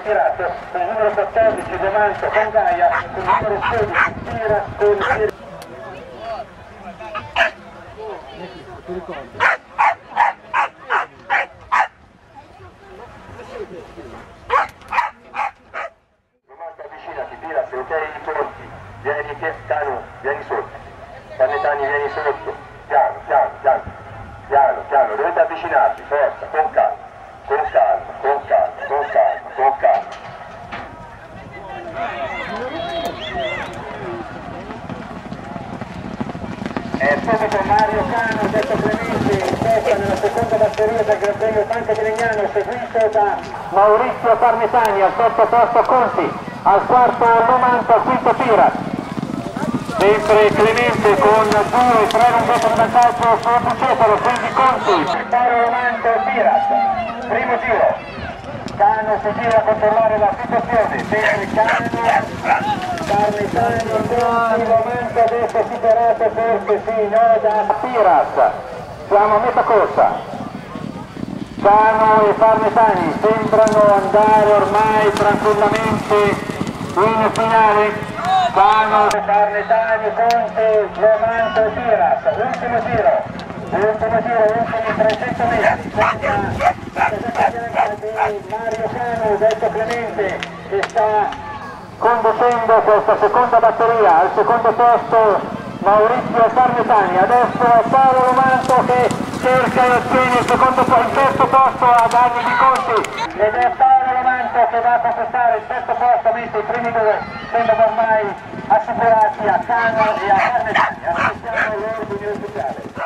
ritirato con il numero 14 Domanto con Gaia, con il numero 16 Tira con Domanto avvicinati, Tira, se ok i conti, vieni Cano, vieni sotto, Parmetani vieni sotto, piano, piano, piano, piano, piano, dovete avvicinarvi, forza, con calma, con calma, con calma, con calma, con calma. E subito Mario Cano, detto Clemente, in testa nella seconda batteria del Gran Premio Banca di Legnano, seguito da Maurizio Parmetani, al terzo posto Conti, al quarto Domanto, al quinto Tira. Sempre Clemente con 2-3 lunghette di vantaggio su Bucefalo, quindi Conti. Paolo Domanto, Tira, primo giro. Cano si gira a controllare la situazione, per Cano, Parmetani, Conti, Domanto adesso superato forse, sì, no, da Piras. Siamo a metà corsa. Cano e Parmetani sembrano andare ormai tranquillamente in finale. Cano, Parmetani, Conti, Domanto, Piras, ultimo giro, ultimi 300 metri, Mario Cano, detto Clemente, che sta conducendo questa seconda batteria. Al secondo posto Maurizio Parmetani, adesso è Paolo Domanto che cerca e ottiene il terzo posto a danni di Conti, ed è Paolo Domanto che va a conquistare il terzo posto, mentre i primi due sembrano ormai assicurati a Cano e a Parmetani. Aspettiamo l'ordine ufficiale.